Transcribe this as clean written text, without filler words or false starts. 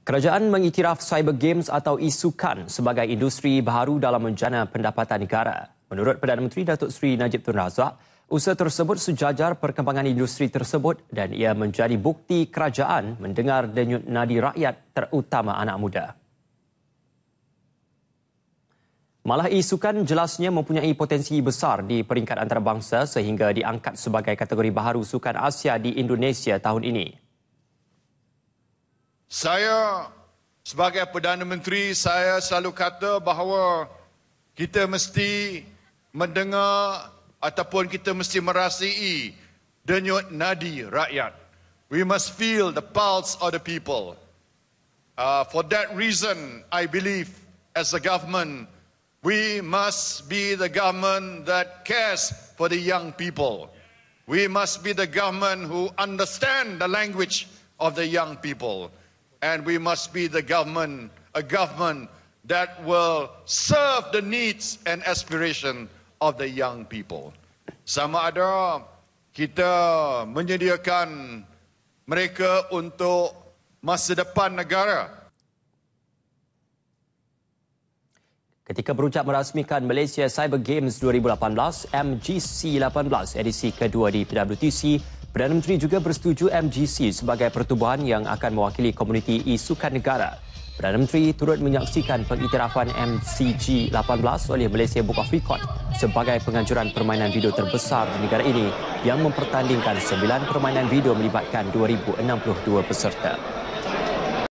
Kerajaan mengiktiraf Cyber Games atau e-sukan sebagai industri baharu dalam menjana pendapatan negara. Menurut Perdana Menteri Datuk Seri Najib Tun Razak, usaha tersebut sejajar perkembangan industri tersebut dan ia menjadi bukti kerajaan mendengar denyut nadi rakyat terutama anak muda. Malah e-sukan jelasnya mempunyai potensi besar di peringkat antarabangsa sehingga diangkat sebagai kategori baharu sukan Asia di Indonesia tahun ini. Saya sebagai Perdana Menteri, saya selalu kata bahawa kita mesti mendengar ataupun kita mesti merasai denyut nadi rakyat. We must feel the pulse of the people. For that reason, I believe as a government, we must be the government that cares for the young people. We must be the government who understand the language of the young people. And we must be the government, a government that will serve the needs and aspiration of the young people. Sama ada kita menyediakan mereka untuk masa depan negara. Ketika berucap merasmikan Malaysia Cyber Games 2018, MGC 18 edisi kedua di PWTC, Perdana Menteri juga bersetuju MGC sebagai pertubuhan yang akan mewakili komuniti e-sukan negara. Perdana Menteri turut menyaksikan pengiktirafan MCG 18 oleh Malaysia Book of Record sebagai penganjuran permainan video terbesar di negara ini yang mempertandingkan 9 permainan video melibatkan 2,062 peserta.